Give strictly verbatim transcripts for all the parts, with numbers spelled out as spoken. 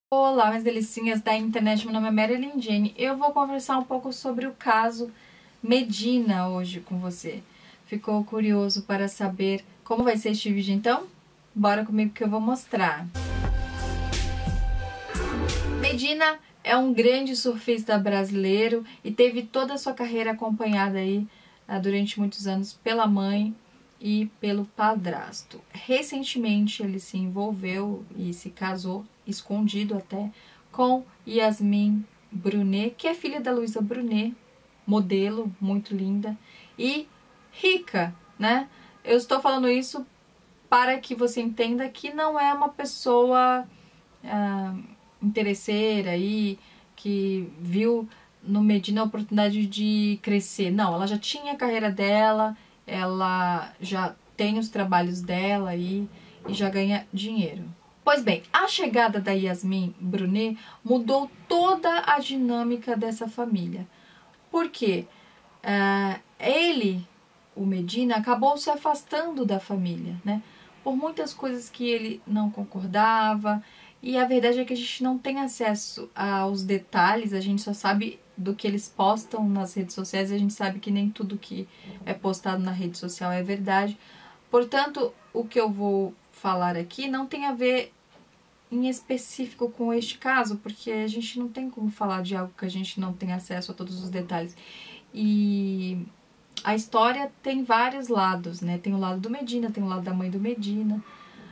Olá, minhas delicinhas da internet, meu nome é Marilyn Jane. Eu vou conversar um pouco sobre o caso Medina hoje com você. Ficou curioso para saber como vai ser este vídeo então? Bora comigo que eu vou mostrar. Medina é um grande surfista brasileiro e teve toda a sua carreira acompanhada aí durante muitos anos pela mãe e pelo padrasto. Recentemente ele se envolveu e se casou, escondido até, com Yasmin Brunet, que é filha da Luísa Brunet, modelo, muito linda e rica, né? Eu estou falando isso para que você entenda que não é uma pessoa ah, interesseira aí, que viu no Medina a oportunidade de crescer. Não, ela já tinha a carreira dela, ela já tem os trabalhos dela aí e já ganha dinheiro. Pois bem, a chegada da Yasmin Brunet mudou toda a dinâmica dessa família. Por quê? Uh, ele, o Medina, acabou se afastando da família, né? Por muitas coisas que ele não concordava. E a verdade é que a gente não tem acesso aos detalhes, a gente só sabe do que eles postam nas redes sociais e a gente sabe que nem tudo que é postado na rede social é verdade. Portanto, o que eu vou falar aqui não tem a ver em específico com este caso, porque a gente não tem como falar de algo que a gente não tem acesso a todos os detalhes. E a história tem vários lados, né? Tem o lado do Medina, tem o lado da mãe do Medina.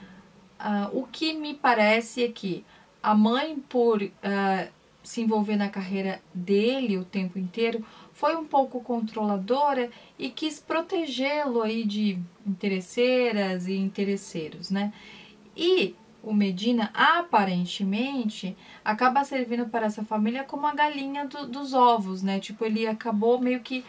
Uh, o que me parece é que a mãe, por uh, se envolver na carreira dele o tempo inteiro, foi um pouco controladora e quis protegê-lo aí de interesseiras e interesseiros, né? E o Medina, aparentemente, acaba servindo para essa família como a galinha do, dos ovos, né? Tipo, ele acabou meio que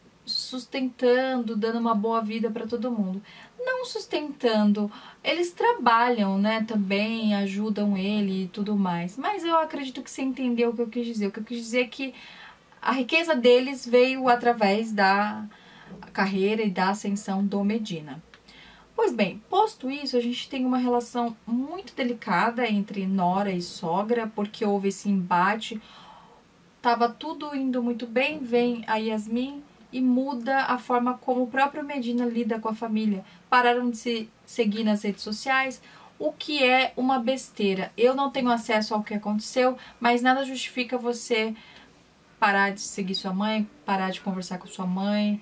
sustentando, dando uma boa vida para todo mundo. Não sustentando, eles trabalham, né, também, ajudam ele e tudo mais. Mas eu acredito que você entendeu o que eu quis dizer. O que eu quis dizer é que a riqueza deles veio através da carreira e da ascensão do Medina. Pois bem, posto isso, a gente tem uma relação muito delicada entre nora e sogra, porque houve esse embate. Tava tudo indo muito bem, vem a Yasmin e muda a forma como o próprio Medina lida com a família. Pararam de se seguir nas redes sociais, o que é uma besteira. Eu não tenho acesso ao que aconteceu, mas nada justifica você parar de seguir sua mãe, parar de conversar com sua mãe.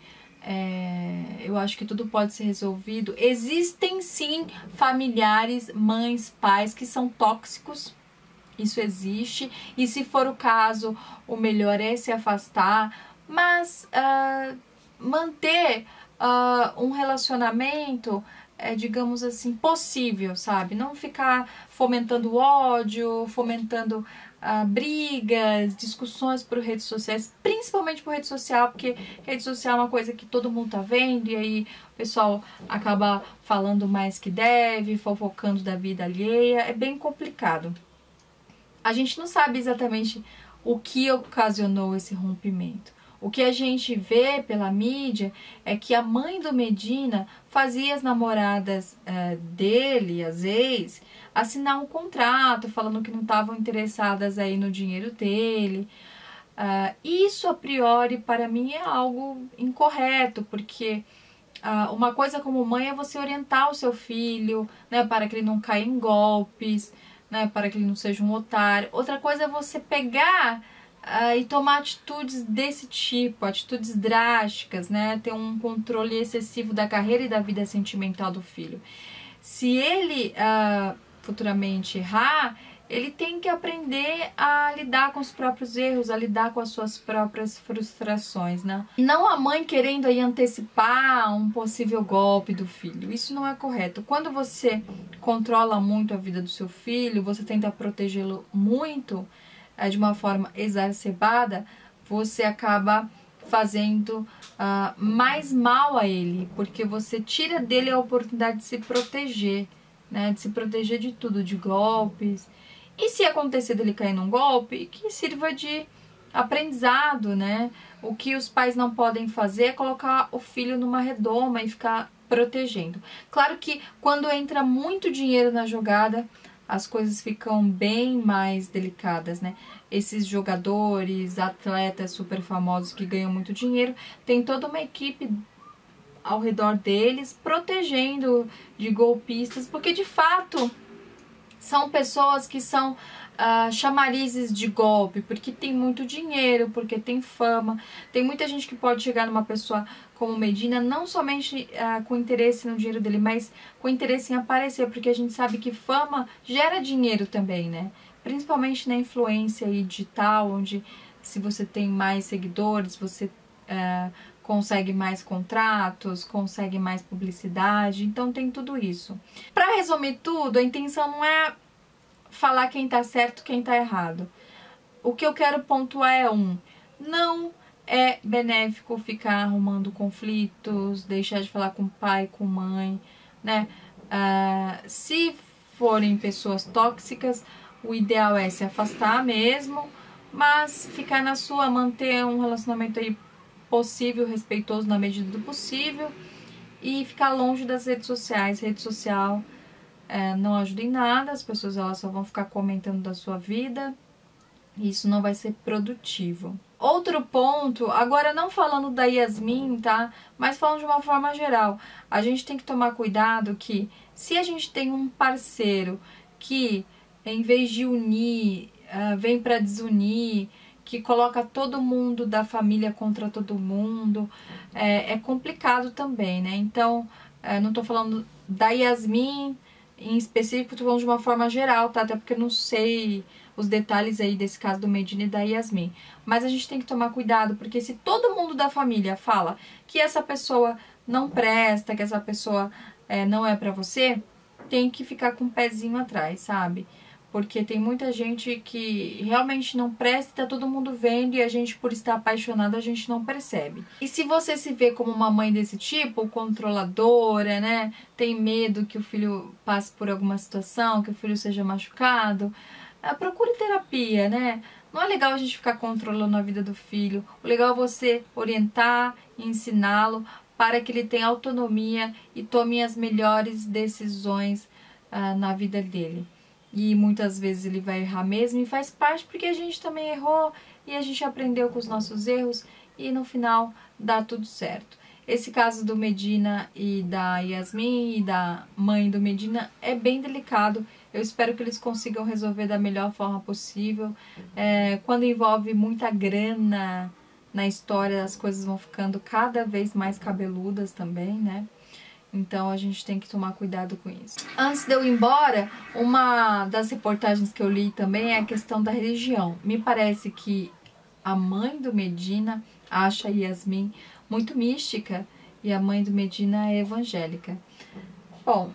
É, eu acho que tudo pode ser resolvido. Existem sim familiares, mães, pais que são tóxicos. Isso existe. E se for o caso, o melhor é se afastar. Mas uh, manter uh, um relacionamento, é, digamos assim, possível, sabe? Não ficar fomentando ódio, fomentando uh, brigas, discussões por redes sociais, principalmente por rede social, porque rede social é uma coisa que todo mundo tá vendo e aí o pessoal acaba falando mais que deve, fofocando da vida alheia, é bem complicado. A gente não sabe exatamente o que ocasionou esse rompimento. O que a gente vê pela mídia é que a mãe do Medina fazia as namoradas uh, dele, as ex, assinar um contrato falando que não estavam interessadas aí no dinheiro dele. Uh, isso, a priori, para mim é algo incorreto, porque uh, uma coisa como mãe é você orientar o seu filho, né, para que ele não caia em golpes, né, para que ele não seja um otário. Outra coisa é você pegar uh, e tomar atitudes desse tipo, atitudes drásticas, né, ter um controle excessivo da carreira e da vida sentimental do filho. Se ele uh, futuramente errar, ele tem que aprender a lidar com os próprios erros, a lidar com as suas próprias frustrações, né? Não a mãe querendo aí antecipar um possível golpe do filho. Isso não é correto. Quando você controla muito a vida do seu filho, você tenta protegê-lo muito, é, de uma forma exacerbada, você acaba fazendo uh, mais mal a ele, porque você tira dele a oportunidade de se proteger, né? De se proteger de tudo, de golpes. E se acontecer dele cair num golpe, que sirva de aprendizado, né? O que os pais não podem fazer é colocar o filho numa redoma e ficar protegendo. Claro que quando entra muito dinheiro na jogada, as coisas ficam bem mais delicadas, né? Esses jogadores, atletas super famosos que ganham muito dinheiro, tem toda uma equipe ao redor deles protegendo de golpistas, porque de fato são pessoas que são uh, chamarizes de golpe, porque tem muito dinheiro, porque tem fama. Tem muita gente que pode chegar numa pessoa como Medina, não somente uh, com interesse no dinheiro dele, mas com interesse em aparecer, porque a gente sabe que fama gera dinheiro também, né? Principalmente na influência aí digital, onde se você tem mais seguidores, você uh, consegue mais contratos, consegue mais publicidade, então tem tudo isso. Para resumir tudo, a intenção não é falar quem tá certo, quem tá errado. O que eu quero pontuar é um, não é benéfico ficar arrumando conflitos, deixar de falar com pai, com mãe, né? Uh, se forem pessoas tóxicas, o ideal é se afastar mesmo, mas ficar na sua, manter um relacionamento aí possível, respeitoso na medida do possível e ficar longe das redes sociais. Rede social é, não ajuda em nada, as pessoas elas só vão ficar comentando da sua vida e isso não vai ser produtivo. Outro ponto, agora não falando da Yasmin, tá? Mas falando de uma forma geral, a gente tem que tomar cuidado que se a gente tem um parceiro que em vez de unir, uh, vem para desunir, que coloca todo mundo da família contra todo mundo, é, é complicado também, né? Então, é, não tô falando da Yasmin em específico, tô falando de uma forma geral, tá? Até porque eu não sei os detalhes aí desse caso do Medina e da Yasmin. Mas a gente tem que tomar cuidado, porque se todo mundo da família fala que essa pessoa não presta, que essa pessoa é, não é pra você, tem que ficar com o pezinho atrás, sabe? Porque tem muita gente que realmente não presta, tá todo mundo vendo e a gente, por estar apaixonado, a gente não percebe. E se você se vê como uma mãe desse tipo, controladora, né? Tem medo que o filho passe por alguma situação, que o filho seja machucado, procure terapia, né? Não é legal a gente ficar controlando a vida do filho. O legal é você orientar e ensiná-lo para que ele tenha autonomia e tome as melhores decisões uh, na vida dele. E muitas vezes ele vai errar mesmo e faz parte porque a gente também errou e a gente aprendeu com os nossos erros e no final dá tudo certo. Esse caso do Medina e da Yasmin e da mãe do Medina é bem delicado. Eu espero que eles consigam resolver da melhor forma possível. É, quando envolve muita grana na história, as coisas vão ficando cada vez mais cabeludas também, né? Então a gente tem que tomar cuidado com isso. Antes de eu ir embora, uma das reportagens que eu li também é a questão da religião. Me parece que a mãe do Medina acha a Yasmin muito mística e a mãe do Medina é evangélica. Bom,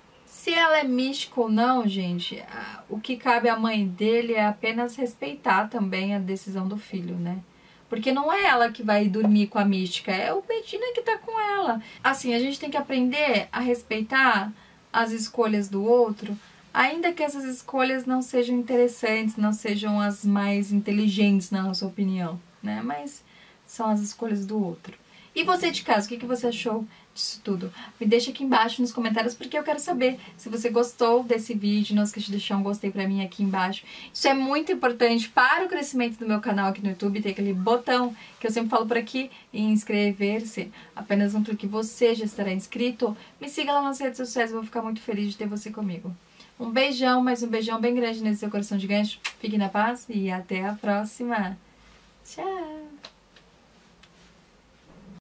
se ela é mística ou não, gente, o que cabe à mãe dele é apenas respeitar também a decisão do filho, né? Porque não é ela que vai dormir com a mística, é o Medina que tá com ela. Assim, a gente tem que aprender a respeitar as escolhas do outro, ainda que essas escolhas não sejam interessantes, não sejam as mais inteligentes na nossa opinião, né? Mas são as escolhas do outro. E você de casa, o que que você achou disso tudo? Me deixa aqui embaixo nos comentários, porque eu quero saber se você gostou desse vídeo. Não esqueça de deixar um gostei pra mim aqui embaixo. Isso é muito importante para o crescimento do meu canal aqui no YouTube. Tem aquele botão que eu sempre falo por aqui, em inscrever-se. Apenas um clique você já estará inscrito. Me siga lá nas redes sociais, eu vou ficar muito feliz de ter você comigo. Um beijão, mas um beijão bem grande nesse seu coração de gancho. Fique na paz e até a próxima. Tchau!